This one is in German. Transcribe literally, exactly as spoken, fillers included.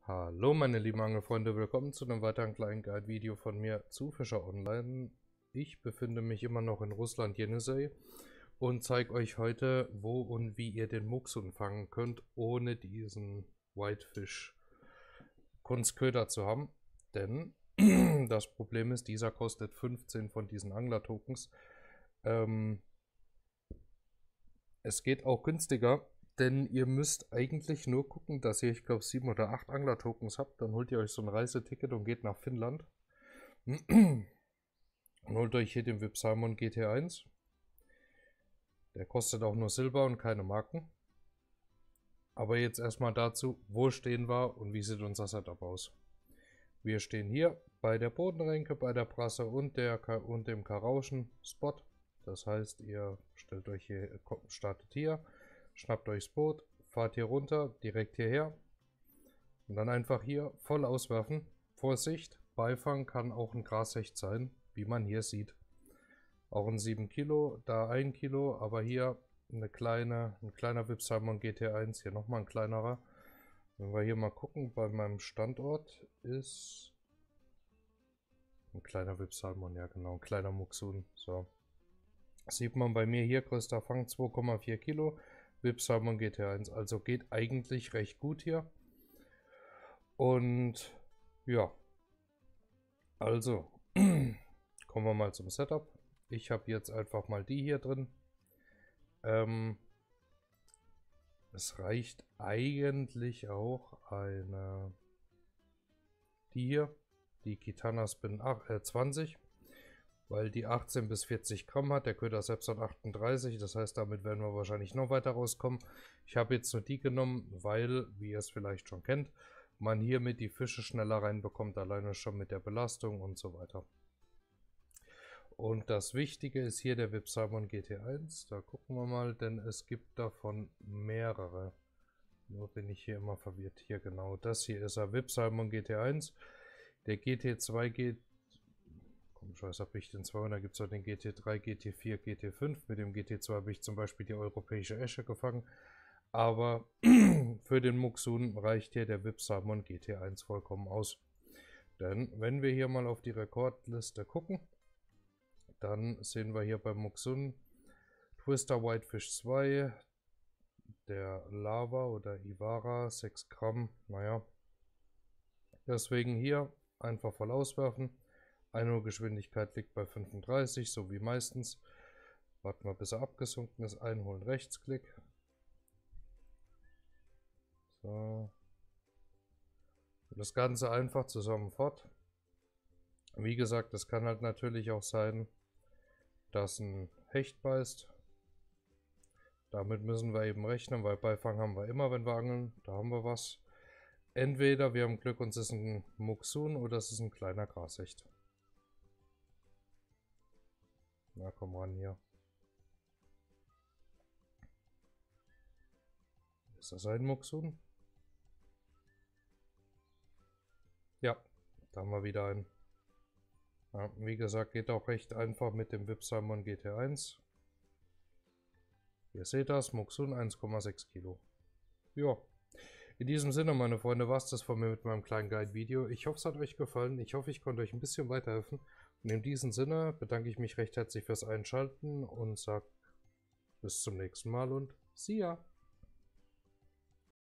Hallo meine lieben Angelfreunde, willkommen zu einem weiteren kleinen Guide-Video von mir zu Fischer Online. Ich befinde mich immer noch in Russland, Jenisej, und zeige euch heute, wo und wie ihr den Muksun fangen könnt, ohne diesen Whitefish Kunstköder zu haben. Denn das Problem ist, dieser kostet fünfzehn von diesen Angler-Tokens. Ähm, es geht auch günstiger. Denn ihr müsst eigentlich nur gucken, dass ihr, ich glaube, sieben oder acht Angler-Tokens habt. Dann holt ihr euch so ein Reiseticket und geht nach Finnland. Und holt euch hier den V I P Salmon G T eins. Der kostet auch nur Silber und keine Marken. Aber jetzt erstmal dazu, wo stehen wir und wie sieht unser Setup aus. Wir stehen hier bei der Bodenrenke, bei der Brasse und, der, und dem Karauschen-Spot. Das heißt, ihr stellt euch hier, startet hier. Schnappt euch das Boot, fahrt hier runter, direkt hierher und dann einfach hier voll auswerfen. Vorsicht, Beifang kann auch ein Grashecht sein, wie man hier sieht. Auch ein sieben Kilo, da ein Kilo, aber hier eine kleine, ein kleiner V I P Salmon G T eins, hier nochmal ein kleinerer. Wenn wir hier mal gucken, bei meinem Standort ist ein kleiner V I P Salmon, ja genau, ein kleiner Muksun. So. Das sieht man bei mir hier, größter Fang zwei Komma vier Kilo. V I P Salmon G T eins, also geht eigentlich recht gut hier. Und ja, also kommen wir mal zum Setup. Ich habe jetzt einfach mal die hier drin. Ähm, es reicht eigentlich auch eine, die hier, die Kitana Spin zwanzig. Weil die achtzehn bis vierzig Gramm hat, der Köder selbst hat achtunddreißig, das heißt, damit werden wir wahrscheinlich noch weiter rauskommen. Ich habe jetzt nur die genommen, weil, wie ihr es vielleicht schon kennt, man hiermit die Fische schneller reinbekommt, alleine schon mit der Belastung und so weiter. Und das Wichtige ist hier der V I P Salmon G T eins, da gucken wir mal, denn es gibt davon mehrere. Nur bin ich hier immer verwirrt. Hier genau, das hier ist er, V I P Salmon G T eins, der G T zwei geht. Scheiß habe ich den zweihundert, gibt es auch den G T drei, G T vier, G T fünf. Mit dem G T zwei habe ich zum Beispiel die europäische Esche gefangen. Aber für den Muksun reicht hier der V I P Salmon G T eins vollkommen aus. Denn wenn wir hier mal auf die Rekordliste gucken, dann sehen wir hier beim Muksun Twister Whitefish zwei, der Lava oder Iwara sechs Gramm. Naja, deswegen hier einfach voll auswerfen. Einholgeschwindigkeit liegt bei fünfunddreißig, so wie meistens. Warten wir, bis er abgesunken ist. Einholen, Rechtsklick. So. Und das Ganze einfach zusammen fort. Wie gesagt, es kann halt natürlich auch sein, dass ein Hecht beißt. Damit müssen wir eben rechnen, weil Beifang haben wir immer, wenn wir angeln. Da haben wir was. Entweder wir haben Glück und es ist ein Muksun oder es ist ein kleiner Grashecht. Na, komm ran hier. Ist das ein Muksun? Ja, da haben wir wieder einen. Ja, wie gesagt, geht auch recht einfach mit dem V I P Salmon G T eins. Ihr seht das, Muksun eins Komma sechs Kilo. Ja, in diesem Sinne, meine Freunde, war es das von mir mit meinem kleinen Guide-Video. Ich hoffe, es hat euch gefallen. Ich hoffe, ich konnte euch ein bisschen weiterhelfen. Und in diesem Sinne bedanke ich mich recht herzlich fürs Einschalten und sage bis zum nächsten Mal und see ya!